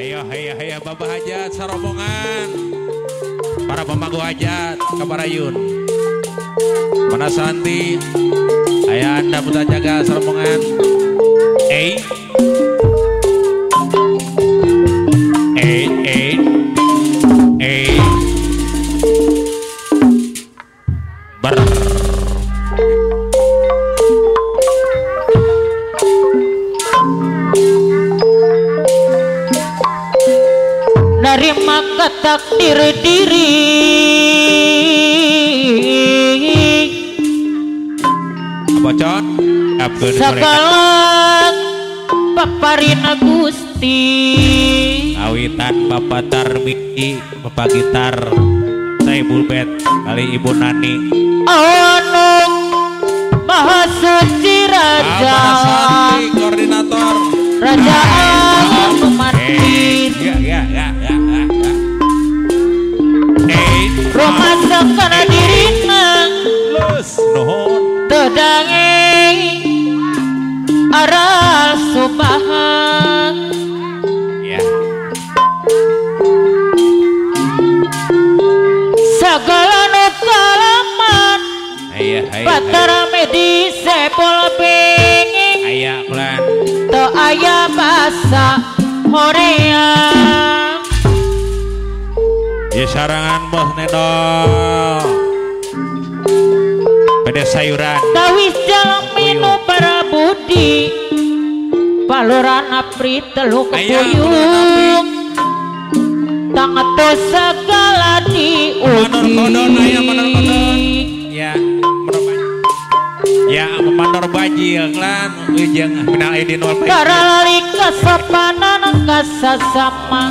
Ayo Bapak Hajat sarombongan. Para pemangku hajat Kabarayun. Mana Santi? Ayah Anda putar jaga sarombongan. Eh ber nerima takdir diri bocor segala paparina Gusti awitan Bapak Tarmiki Bapak Gitar saya Bulbet kali Ibu Nani anu Maha Suci Raja koordinator Raja anu mandiri rumah sakana dirina lus nuhun tedangeng aral subahan ya segala nu kalaman Batara Medi sepol benging aya klan teu aya basa horeang ya sarangan bos Nedol pada sayuran tawis jalan minu para budi paluran apri teluk kepuyung tangato segala diuji ya ya Mandor Bajil klan ujang minal aidin wal faizin karalali kasopanan kasasama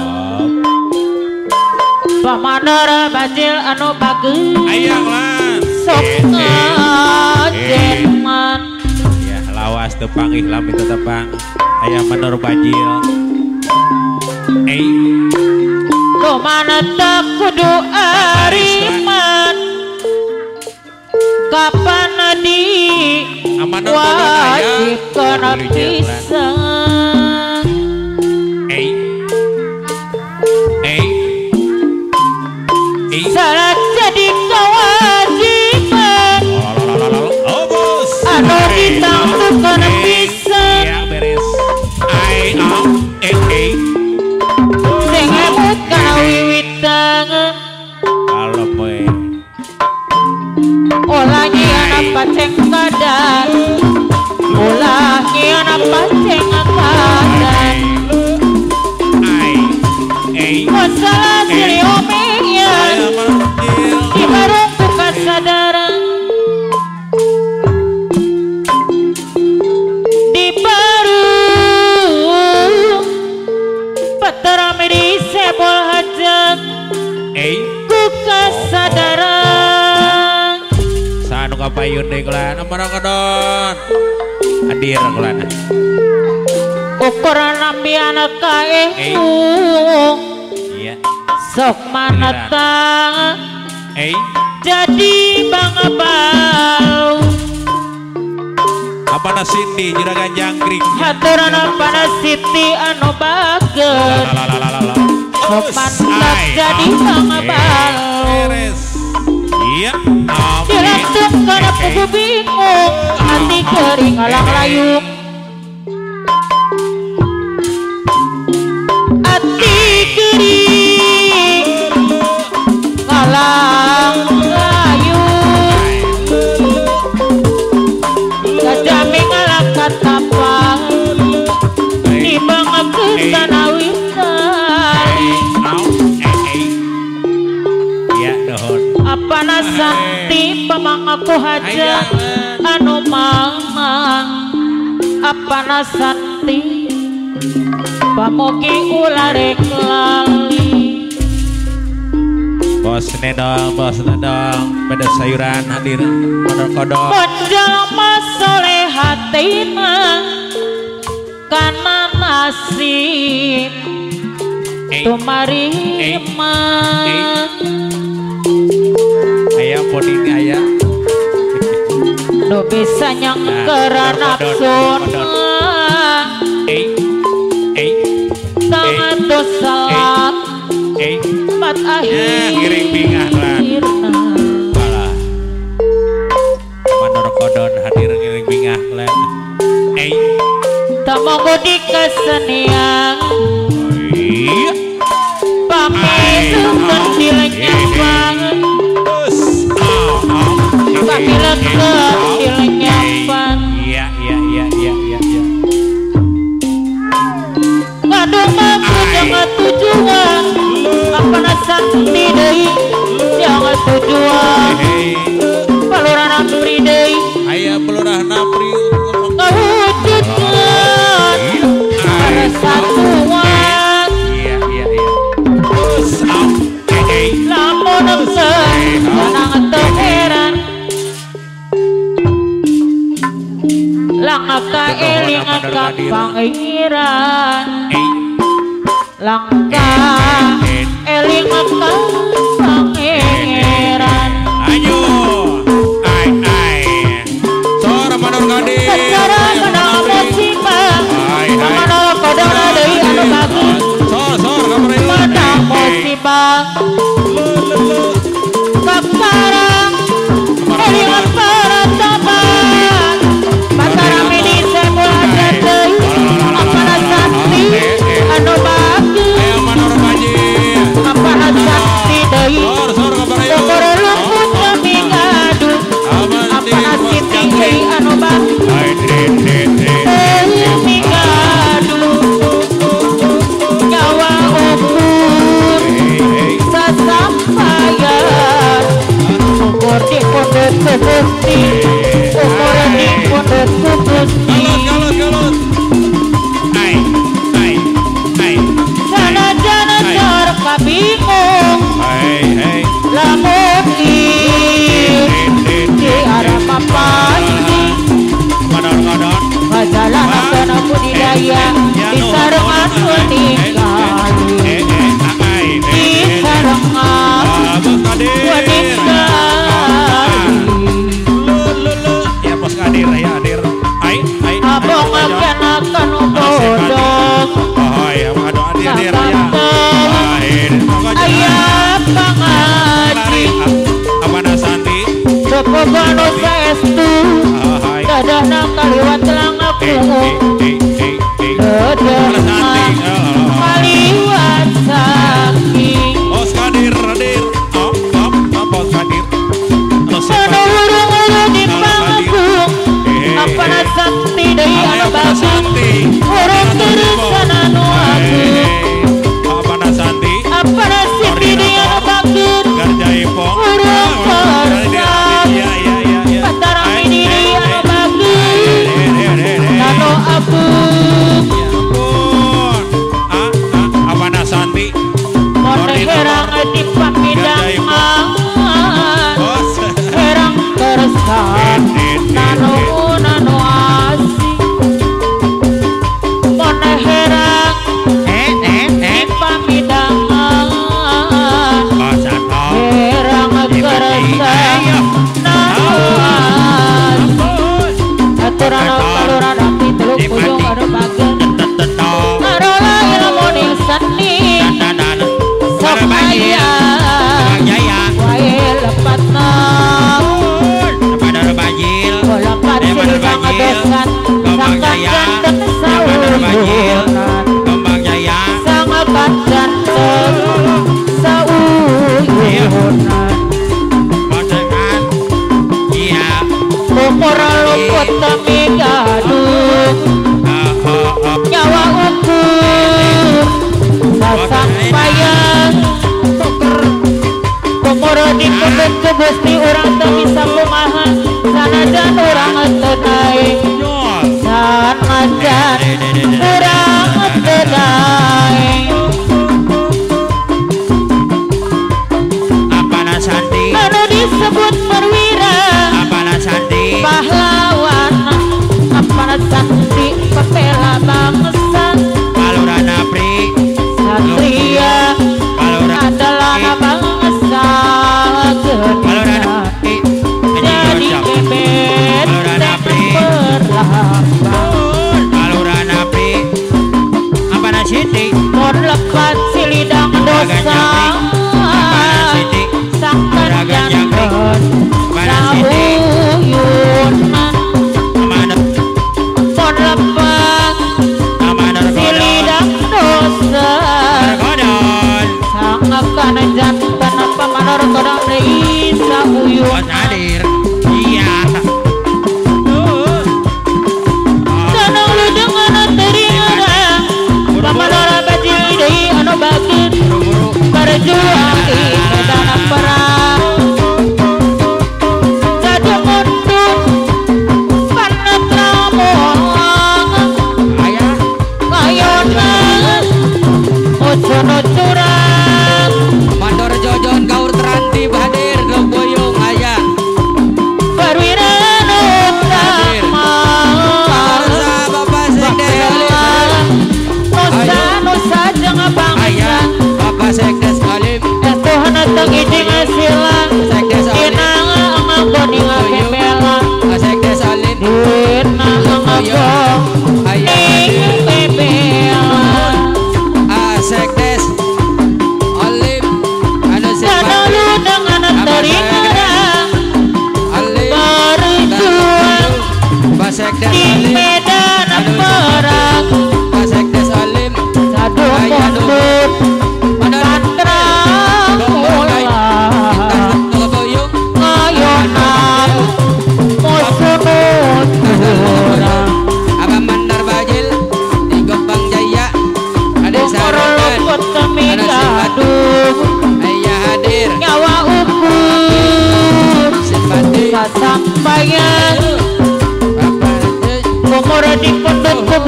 Pamandor Bajil anu bagus aya klan sok ngajenman ya lawas tepang ihlam itu tepang aya Mandor Bajil lumana tak kudu ariman kapan di wajib kena pisang salah jadi kewajiban anu ditanggung kena pisang ya beres sing emut kana wiwitang kalau poe ulah nyiana paceng kadan ulah nyiana paceng kadan masalah siri omeyan di barung buka sadaran di barung Batara Medi sepol hajat buka sadaran sanu kapayun deh klan amarang kadon hadir klan ukuran nabi anak kae iya sok manatang jadi bangga bau apa na Cindy juragan jangkrik haturan apa Siti anu baget sok mantap jadi bangga bau beres iya dilantung karena pugu bingung hati kering alang layung hati kering alang layung gajami ngalang katapang di bangga kesanawisan iya dohon apa nasanti pamangaku hajat anu mamang apa nasanti pamugi ularek lali bos Nedol pada sayuran hadir kodok modal masoleh hatina kana nasib tumarima ayam poding ayam nu bisa nyangkeran nafsun tangan dosa Tamonggo di kesenian Iya. pamileken dilenyapang pamileken dilenyapang Iya. kadung aku jangan tujuan apa nasanti deui jangan tujuan palurana pri deui Aya pelurah napri ngawujudkeun persatuan Iya. lamun engkeun sanang teu heran langka eling ka pangiran langka eling ka pangeran Ayo. Ai. Sora manor kadir. secara menang musibah manor kodona deui anu bagus Sor kamari. menang musibah kakarang eling para taban patarami di sekolah deui apana sakti anu bagus Ayo manor baji. apana sakti deui Sor kamari. Dokter luput kami gaduh apana siti deui anu bagus kami gaduh nyawa ukur sasampayan ukur di pondok Gusti ukur di pondok Gusti Galut. Ai. sanajan sor kabingung Hai. lamun di arah pasti Manor. Majalah budidaya di sarengan meninggal di sarengan meninggal Ya pos hadir. Ai. abong akan bodong Hadir ya. ayah pangaji Apana Santi? sepogano saestu dadah nang kaliwat langaku dadah kaliwat saking Pos hadir. Pos hadir. Urung-urung di panggung apana sakti deui anu bagus urung terusan anu agung Apana Santi? apana siti deui anu bagus Garjaipong. urung persan patarami deui anu bagus anu agung Apana Santi? mun herang di pamidangan Bos. herang tersan nanu asih mun herang di pamidangan herang tersan nanu asih aturan kaluran abdi teluk ujung anu bageun karola ilmu ning seni sok aya wae lepatna Lempat silbang ngedosan Sangkat ganteng sauyunan Sangkat ganteng sauyunan Umur luput demi gaduh Nyawa ukur sasampayan Umur dipundut ke Gusti urang teu bisa kumaha sanajan urang teu naik sanajan urang teu naik anu disebut perwira pahlawan apana sakti pepela bangsa satria adalah bangsa geningan jadi bebet dan berlambang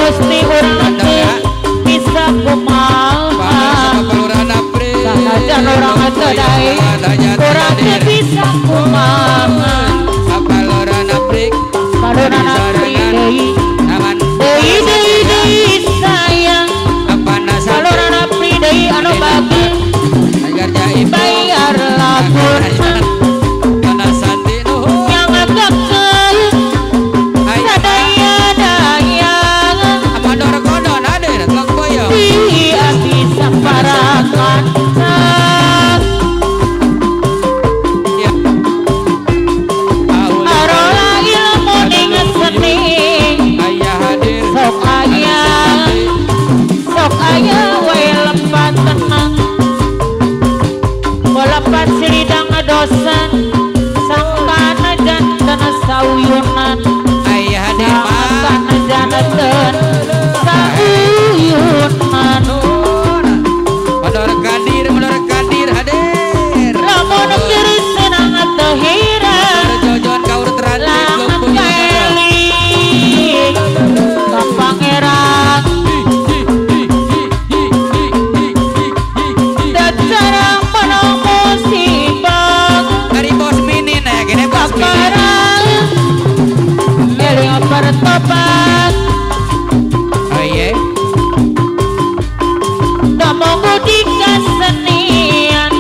Gusti urang bisa kumaha sanajan urang teu daya urang teu bisa kumaha kalorana prik deui deui sayang kalorana prik deui anu bagus bayar lamun yang agakkeun sadaya-daya dia bisa parakan arola ilmu ning seni sok aya wae lempat tenang lepat silidang dosan sangkana jantan sauyunan sangkana jantan sauyunan Menor kadir hadir lamun keur senang teu heran jojon kaur transit keling ka pangeran dacara menang musibah dari bos minin ya gini bos sekarang eling bertobat oh iya namung di kasenian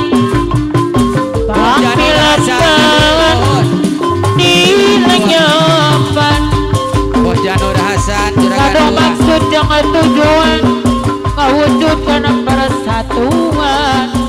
pamilasan di lenyopan bos Janur Hasan ada maksud yang tujuan mewujudkan persatuan